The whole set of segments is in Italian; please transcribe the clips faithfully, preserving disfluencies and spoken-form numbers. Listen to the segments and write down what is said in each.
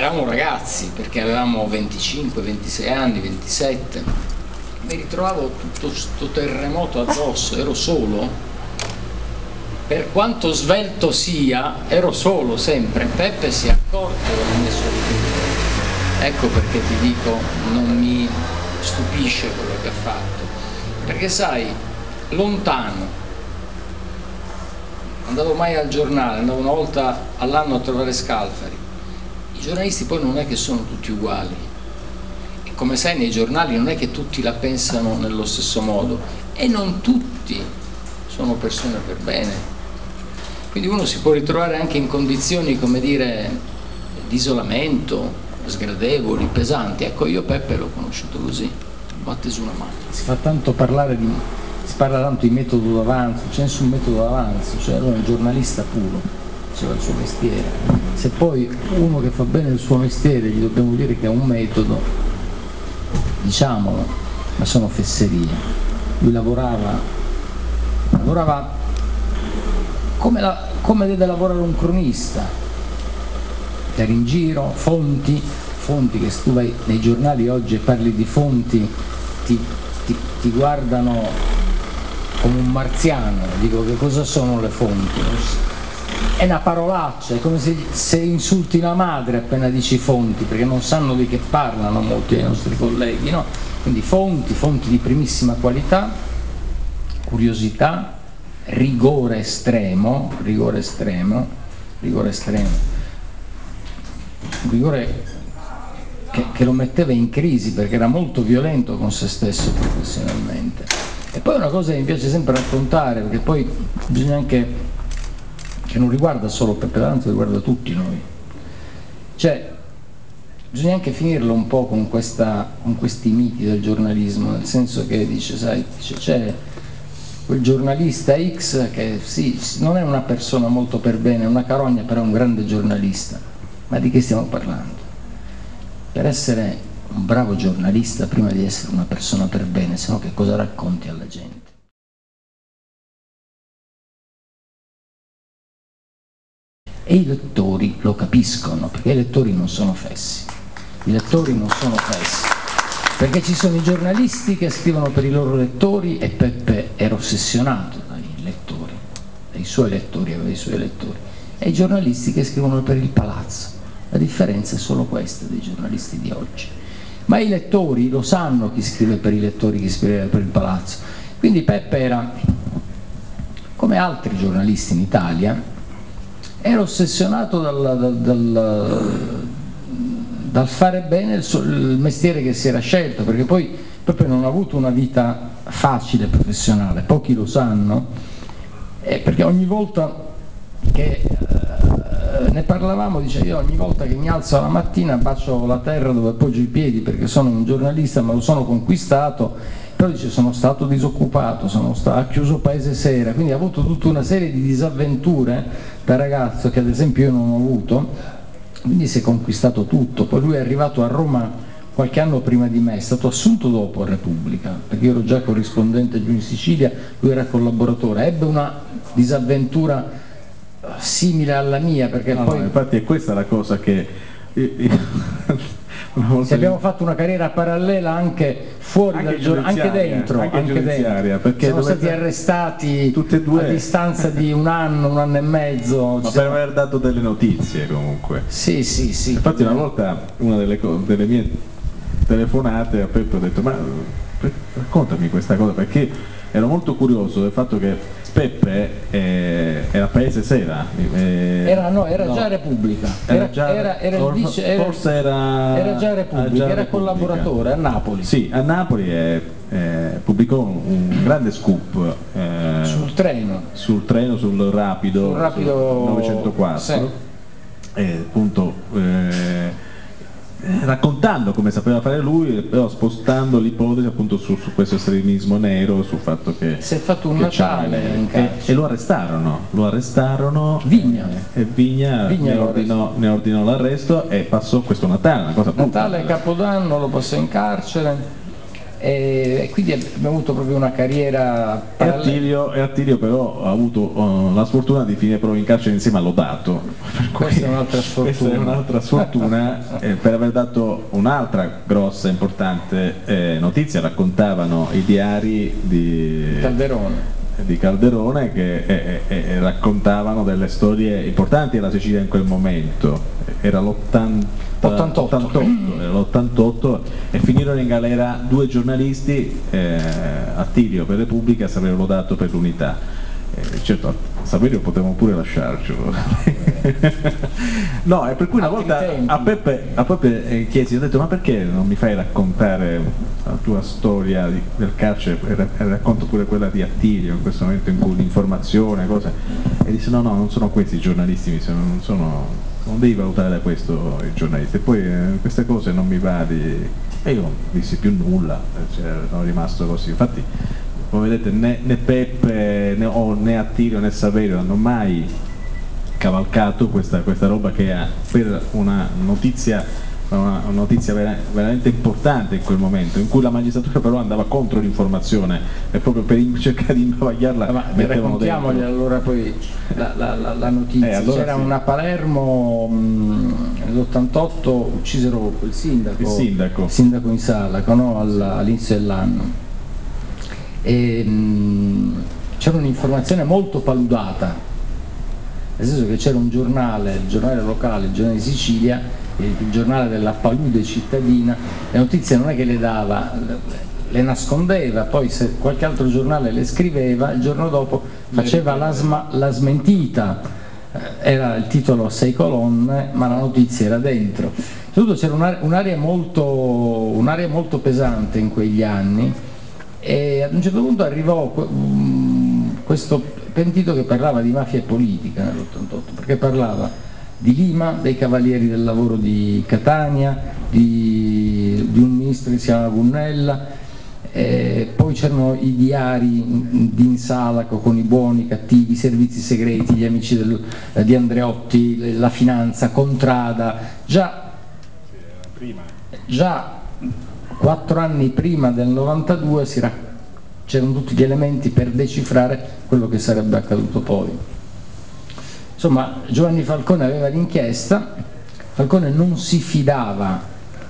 eravamo ragazzi, perché avevamo venticinque, ventisei anni, ventisette, mi ritrovavo tutto questo terremoto addosso, ero solo, per quanto svelto sia, ero solo sempre. Peppe si è accorto della mia solitudine, ecco perché ti dico, non mi stupisce quello che ha fatto, perché sai, lontano, andavo mai al giornale, andavo una volta all'anno a trovare Scalfari. I giornalisti poi non è che sono tutti uguali, e come sai nei giornali non è che tutti la pensano nello stesso modo, e non tutti sono persone per bene, quindi uno si può ritrovare anche in condizioni, come dire, di isolamento, sgradevoli, pesanti. Ecco, io Peppe l'ho conosciuto così, batte su una mano. Si fa tanto parlare di, si parla tanto di metodo d'avanzo, c'è nessun metodo d'avanzo, cioè lui è un giornalista puro, faceva il suo mestiere. Se poi uno che fa bene il suo mestiere gli dobbiamo dire che è un metodo, diciamolo, ma sono fesserie. Lui lavorava, lavorava come, la, come deve lavorare un cronista, andare in giro, fonti, fonti che se tu vai nei giornali oggi e parli di fonti ti, ti, ti guardano come un marziano. Dico, che cosa sono le fonti? È una parolaccia, è come se, se insulti la madre appena dici fonti, perché non sanno di che parlano molti dei nostri colleghi, no? Quindi fonti, fonti di primissima qualità, curiosità, rigore estremo, rigore estremo, rigore estremo, un rigore che, che lo metteva in crisi perché era molto violento con se stesso professionalmente. E poi una cosa che mi piace sempre raccontare, perché poi bisogna anche, che non riguarda solo Peppe D'Avanzo, riguarda tutti noi, cioè bisogna anche finirlo un po' con, questa, con questi miti del giornalismo, nel senso che dice, sai, c'è quel giornalista X che sì, non è una persona molto per bene, è una carogna, però è un grande giornalista. Ma di che stiamo parlando? Per essere un bravo giornalista, prima di essere una persona per bene, se no che cosa racconti alla gente? E i lettori lo capiscono, perché i lettori non sono fessi, i lettori non sono fessi, perché ci sono i giornalisti che scrivono per i loro lettori, e Peppe era ossessionato dai lettori, dai suoi lettori, aveva i suoi lettori, e i giornalisti che scrivono per il palazzo. La differenza è solo questa dei giornalisti di oggi. Ma i lettori lo sanno chi scrive per i lettori, chi scrive per il palazzo. Quindi Peppe era, come altri giornalisti in Italia, era ossessionato dal, dal, dal, dal fare bene il, suo, il mestiere che si era scelto, perché poi Peppe non ha avuto una vita facile professionale, pochi lo sanno, eh, perché ogni volta che eh, ne parlavamo, dice, io ogni volta che mi alzo la mattina bacio la terra dove appoggio i piedi, perché sono un giornalista, ma lo sono conquistato, però dice, sono stato disoccupato, sono stato, ha chiuso Paese Sera, quindi ha avuto tutta una serie di disavventure da ragazzo che ad esempio io non ho avuto, quindi si è conquistato tutto. Poi lui è arrivato a Roma qualche anno prima di me, è stato assunto dopo a Repubblica, perché io ero già corrispondente giù in Sicilia, lui era collaboratore, ebbe una disavventura simile alla mia, perché no, poi no, infatti è questa la cosa che se abbiamo fatto una carriera parallela anche fuori anche dal giorno, anche dentro, anche anche dentro. Perché siamo dovete... stati arrestati tutte e due a distanza di un anno, un anno e mezzo. Ma siamo... per aver dato delle notizie comunque. Sì, sì, sì. Infatti una volta una delle, delle mie telefonate a Peppe ho detto, ma raccontami questa cosa, perché ero molto curioso del fatto che Peppe eh, era Paese Sera, eh, era, no, era no. già Repubblica, era, era, già, era, era il vice, era, forse era, era già Repubblica, già era Repubblica. Collaboratore a Napoli. Sì, a Napoli eh, eh, pubblicò un, un grande scoop eh, sul treno, sul treno, sul rapido, sul rapido sul novecentoquattro, sì. E appunto eh, raccontando come sapeva fare lui, però spostando l'ipotesi appunto su, su questo estremismo nero, sul fatto che si è fatto un Natale in e, e lo arrestarono, lo arrestarono Vigna e, e Vigna, Vigna ne, ordinò, ne ordinò l'arresto e passò questo Natale, una cosa Natale e Capodanno lo passò in carcere e quindi abbiamo avuto proprio una carriera e Attilio, e Attilio però ha avuto uh, la sfortuna di finire proprio in carcere insieme a Lodato. Questa è un'altra sfortuna, questa è un'altra sfortuna eh, per aver dato un'altra grossa importante eh, notizia. Raccontavano i diari di Calderone di Calderone che eh, eh, raccontavano delle storie importanti della Sicilia in quel momento. Era l'ottantotto e finirono in galera due giornalisti, eh, Attilio per Repubblica e Saverio Lodato per l'Unità. Eh, certo, Saverio potevamo pure lasciarcelo. No, e per cui una Altri volta tempi. a Peppe, a Peppe eh, chiesi, ho detto ma perché non mi fai raccontare la tua storia di, del carcere e, e racconto pure quella di Attilio in questo momento in cui l'informazione, cose, e disse no no, non sono questi i giornalisti, non sono, non devi valutare da questo i giornalisti, e poi eh, queste cose non mi va di... e io non dissi più nulla, cioè, sono rimasto così. Infatti come vedete né, né Peppe né, oh, né Attilio né Saverio hanno mai cavalcato questa, questa roba che ha, per una notizia, una notizia vera, veramente importante in quel momento, in cui la magistratura però andava contro l'informazione e proprio per cercare di imbavagliarla. Ma raccontiamogli allora poi la, la, la, la notizia. Eh, allora c'era sì. una Palermo nell'ottantotto, uccisero il sindaco, il sindaco, il sindaco in Salaco, no? all'inizio dell'anno. E c'era un'informazione molto paludata, nel senso che c'era un giornale, il giornale locale, il giornale di Sicilia, il giornale della palude cittadina, le notizie non è che le dava, le nascondeva, poi se qualche altro giornale le scriveva, il giorno dopo faceva la, sma, la smentita, era il titolo a sei colonne, ma la notizia era dentro. Soprattutto c'era un'area molto, un'area molto pesante in quegli anni, e ad un certo punto arrivò questo pentito che parlava di mafia e politica nell'ottantotto, perché parlava di Lima, dei Cavalieri del Lavoro di Catania, di, di un ministro che si chiamava Gunnella, e poi c'erano i diari di Insalaco con i buoni, i cattivi, i servizi segreti, gli amici del, di Andreotti, la finanza, Contrada. Già, già quattro anni prima del novantadue c'erano tutti gli elementi per decifrare quello che sarebbe accaduto poi. Insomma, Giovanni Falcone aveva l'inchiesta, Falcone non si fidava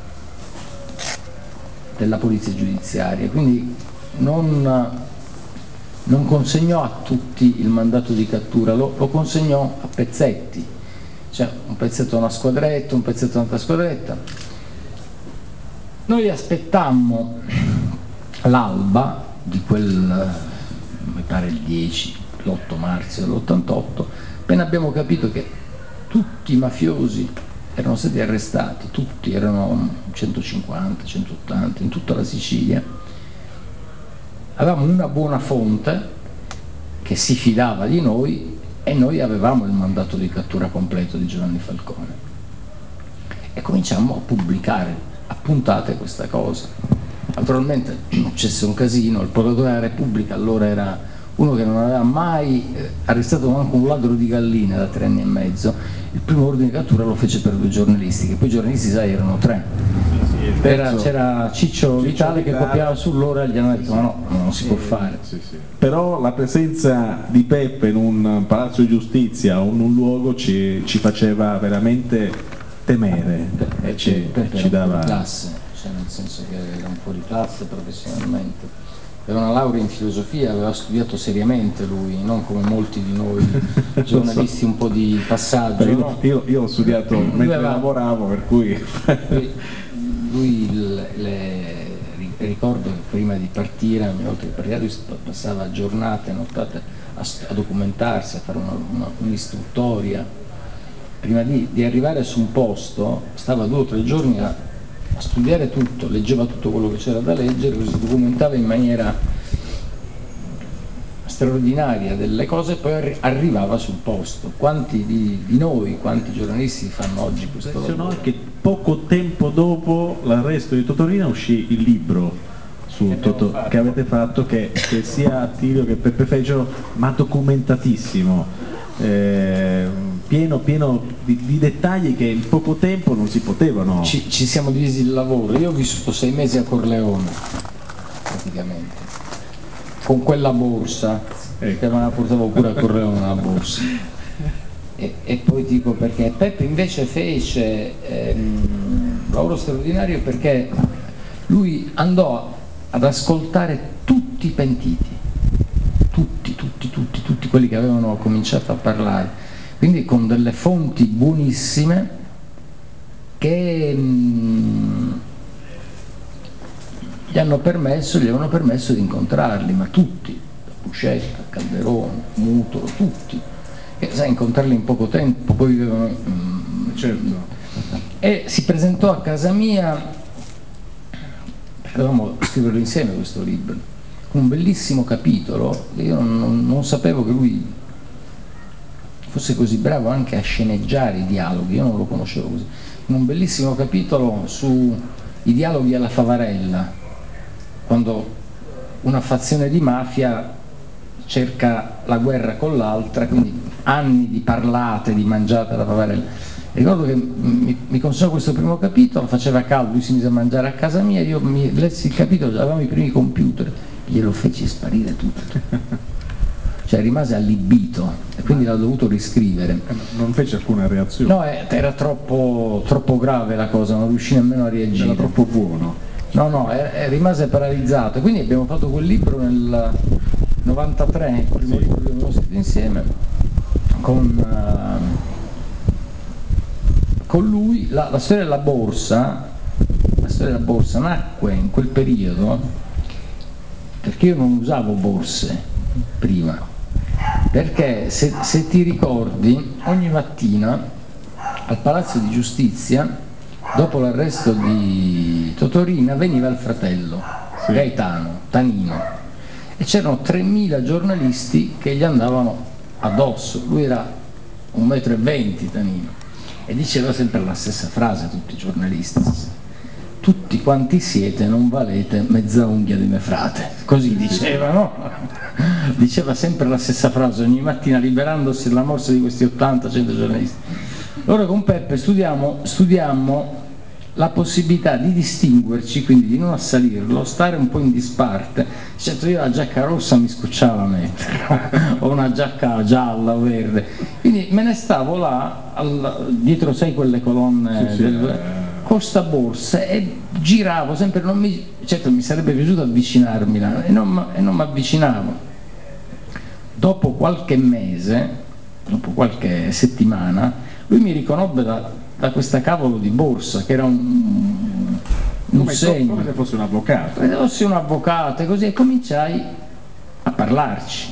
della polizia giudiziaria, quindi non, non consegnò a tutti il mandato di cattura, lo, lo consegnò a pezzetti, cioè un pezzetto a una squadretta, un pezzetto a un'altra squadretta. Noi aspettammo l'alba di quel, mi pare il dieci, l'otto marzo dell'ottantotto, appena abbiamo capito che tutti i mafiosi erano stati arrestati, tutti, erano centocinquanta, centottanta in tutta la Sicilia, avevamo una buona fonte che si fidava di noi e noi avevamo il mandato di cattura completo di Giovanni Falcone e cominciamo a pubblicare a puntate questa cosa. Naturalmente successe un casino, il procuratore della Repubblica allora era uno che non aveva mai eh, arrestato neanche un ladro di galline da tre anni e mezzo. Il primo ordine di cattura lo fece per due giornalisti, che poi i giornalisti, sai, erano tre. C'era Ciccio, Ciccio Vitale che copiava sull'ora e gli hanno detto ma no, non si può fare. Sì, sì. Però la presenza di Peppe in un palazzo di giustizia o in un luogo ci, ci faceva veramente temere e ci, Peppe ci dava... fuori classe, cioè nel senso che era un fuori classe professionalmente. Aveva una laurea in filosofia, aveva studiato seriamente lui, non come molti di noi giornalisti un po' di passaggio. Io, no? io, io ho studiato lui mentre aveva, lavoravo, per cui... lui, lui le, le, ricordo che prima di partire, ogni volta che partiva lui passava giornate, nottate a, a documentarsi, a fare un'istruttoria. Prima di, di arrivare su un posto stava due o tre giorni a, a studiare tutto, leggeva tutto quello che c'era da leggere, si documentava in maniera straordinaria delle cose e poi arri arrivava sul posto. Quanti di, di noi, quanti giornalisti fanno oggi questo lavoro? Che poco tempo dopo l'arresto di Totorina uscì il libro su che, Toto, che avete fatto, che, che sia Attilio che Peppe fecero, ma documentatissimo. Eh, pieno pieno di, di dettagli che in poco tempo non si potevano. Ci, ci siamo divisi il lavoro, io ho vissuto sei mesi a Corleone praticamente, con quella borsa, ecco. Che me la portavo pure a Corleone una borsa. E, e poi dico perché Peppe invece fece ehm, un lavoro straordinario, perché lui andò ad ascoltare tutti i pentiti, tutti, tutti, tutti, tutti quelli che avevano cominciato a parlare, quindi con delle fonti buonissime che mh, gli hanno permesso, gli avevano permesso di incontrarli, ma tutti, Buscetta, Calderone, Mutolo, tutti. E, sai, incontrarli in poco tempo, poi vivevano, mm, certo. E si presentò a casa mia, perché dovevamo scriverlo insieme questo libro, con un bellissimo capitolo. Io non, non, non sapevo che lui fosse così bravo anche a sceneggiare i dialoghi, io non lo conoscevo così, un bellissimo capitolo sui dialoghi alla Favarella, quando una fazione di mafia cerca la guerra con l'altra, quindi anni di parlate, di mangiate alla Favarella. Ricordo che mi, mi consegnò questo primo capitolo, faceva caldo, lui si mise a mangiare a casa mia, io mi lessi il capitolo, avevamo i primi computer, glielo feci sparire tutto, cioè rimase allibito e quindi l'ho dovuto riscrivere. Non fece alcuna reazione? No, era troppo, troppo grave la cosa, non riuscì nemmeno a reagire. Era troppo buono? No, no, è, è, rimase paralizzato, quindi abbiamo fatto quel libro nel novantatré, il primo sì. libro che abbiamo scritto insieme con, uh, con lui. La, la storia della borsa, la storia della borsa nacque in quel periodo perché io non usavo borse prima, perché se, se ti ricordi, ogni mattina al Palazzo di Giustizia, dopo l'arresto di Totorina, veniva il fratello, sì. Gaetano, Tanino, e c'erano tremila giornalisti che gli andavano addosso. Lui era un metro e venti, Tanino, e diceva sempre la stessa frase a tutti i giornalisti: tutti quanti siete non valete mezza unghia di me frate, così diceva, no? Diceva sempre la stessa frase ogni mattina, liberandosi dalla morsa di questi ottanta cento giornalisti. Allora con Peppe studiamo, studiamo la possibilità di distinguerci, quindi di non assalirlo, stare un po' in disparte. Certo, io la giacca rossa mi scocciava a metterla, o una giacca gialla o verde, quindi me ne stavo là, al, dietro, sai, quelle colonne, sì, del, sì. con sta borsa, e giravo sempre, non mi, certo mi sarebbe piaciuto avvicinarmi là, e non, e non mi avvicinavo. Dopo qualche mese, dopo qualche settimana, lui mi riconobbe da, da questa cavolo di borsa, che era un, un come segno. Come se fosse un avvocato. Come se fosse un avvocato, e così, e cominciai a parlarci.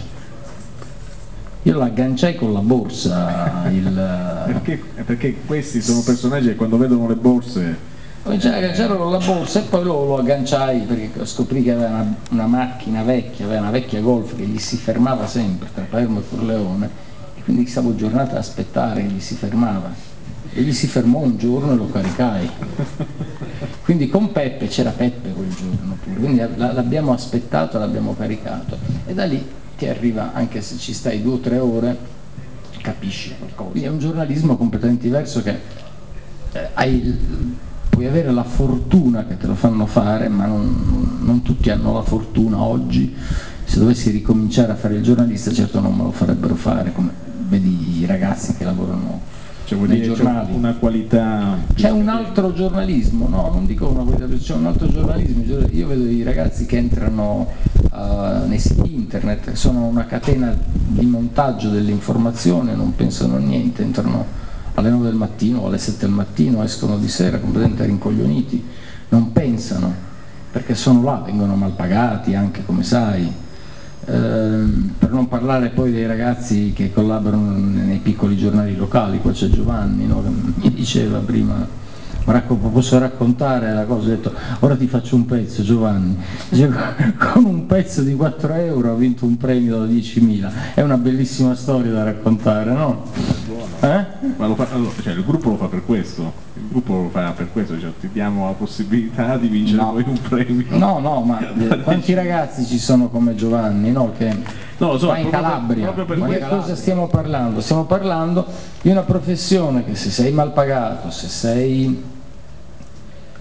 Io l'agganciai con la borsa. Il... perché, perché questi sono personaggi che quando vedono le borse... Cominciai a agganciarlo con la borsa, e poi lo, lo agganciai perché scoprì che aveva una, una macchina vecchia, aveva una vecchia Golf che gli si fermava sempre tra Palermo e Corleone, e quindi stavo giornata ad aspettare che gli si fermava, e gli si fermò un giorno e lo caricai. Quindi con Peppe, c'era Peppe quel giorno pure, quindi l'abbiamo aspettato, l'abbiamo caricato, e da lì ti arriva, anche se ci stai due o tre ore, capisci qualcosa. Quindi è un giornalismo completamente diverso, che eh, hai, puoi avere la fortuna che te lo fanno fare, ma non, non tutti hanno la fortuna oggi. Se dovessi ricominciare a fare il giornalista, certo non me lo farebbero fare, come vedi i ragazzi che lavorano, cioè, nei giornali. C'è una qualità... C'è un altro giornalismo, no, non dico una qualità, c'è un altro giornalismo. Io vedo i ragazzi che entrano uh, nei siti internet, che sono una catena di montaggio dell'informazione, non pensano a niente, entrano alle nove del mattino o alle sette del mattino, escono di sera completamente rincoglioniti, non pensano, perché sono là, vengono mal pagati anche, come sai, eh, per non parlare poi dei ragazzi che collaborano nei piccoli giornali locali. Qua c'è Giovanni, no, che mi diceva prima, posso raccontare la cosa, ho detto ora ti faccio un pezzo, Giovanni, con un pezzo di quattro euro ha vinto un premio da diecimila, è una bellissima storia da raccontare, no? Eh? Ma lo fa, allora, cioè, il gruppo lo fa per questo, il gruppo lo fa per questo, cioè, ti diamo la possibilità di vincere no. poi un premio. No, no, ma quanti ragazzi ci sono come Giovanni, no? Che no, lo so, va in Calabria, proprio per di che cosa stiamo parlando? Stiamo parlando di una professione che, se sei mal pagato, se sei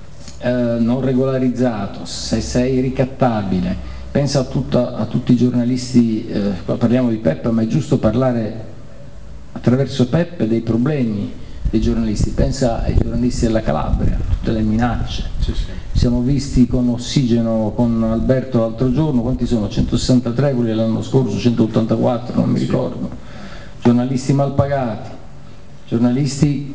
eh, non regolarizzato, se sei ricattabile, pensa a, tutta, a tutti i giornalisti, eh, qua parliamo di Peppe, ma è giusto parlare attraverso Peppe dei problemi dei giornalisti, pensa ai giornalisti della Calabria, tutte le minacce. Sì, sì. Siamo visti con Ossigeno, con Alberto l'altro giorno, quanti sono? centosessantatré quelli dell'anno scorso, centottantaquattro, non mi ricordo. Giornalisti mal pagati, giornalisti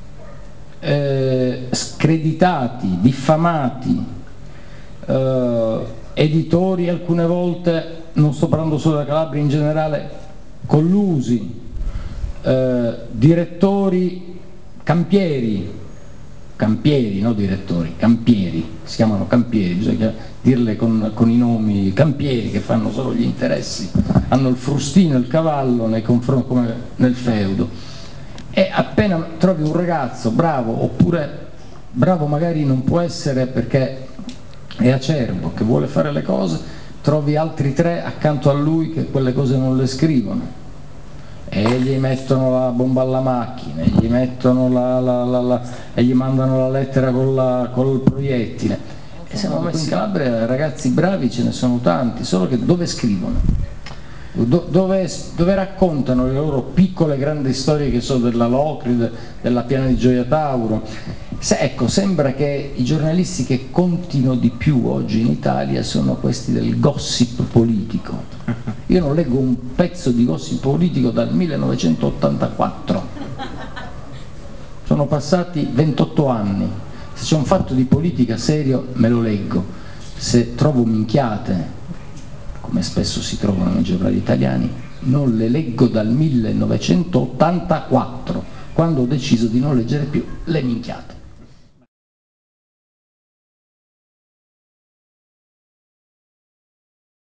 eh, screditati, diffamati, eh, editori alcune volte, non sto parlando solo della Calabria, in generale collusi, eh, direttori campieri, campieri, no direttori, campieri, si chiamano campieri, bisogna dirle con, con i nomi, campieri che fanno solo gli interessi, hanno il frustino e il cavallo nei confronti come nel feudo, e appena trovi un ragazzo bravo, oppure bravo magari non può essere perché è acerbo, che vuole fare le cose, trovi altri tre accanto a lui che quelle cose non le scrivono e gli mettono la bomba alla macchina, e gli, mettono la, la, la, la, e gli mandano la lettera con la, col proiettile. E siamo messi in Calabria, ragazzi bravi ce ne sono tanti, solo che dove scrivono? Do, dove, dove raccontano le loro piccole grandi storie che sono della Locrid, della Piana di Gioia Tauro. Se, ecco, sembra che i giornalisti che contino di più oggi in Italia sono questi del gossip politico. Io non leggo un pezzo di gossip politico dal millenovecentottantaquattro, sono passati ventotto anni, se c'è un fatto di politica serio me lo leggo, se trovo minchiate, come spesso si trovano nei giornali italiani, non le leggo dal millenovecentottantaquattro, quando ho deciso di non leggere più le minchiate.